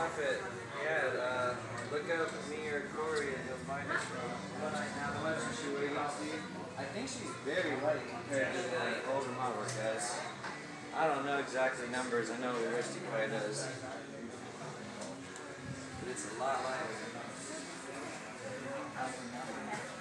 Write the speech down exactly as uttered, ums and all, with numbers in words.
outfit. Yeah, uh, look up me or Corey and you'll find us from. How much is she weighing? I think she's very light compared to the older model, guys. I don't know exactly numbers. I know Risty probably does. But it's a lot lighter.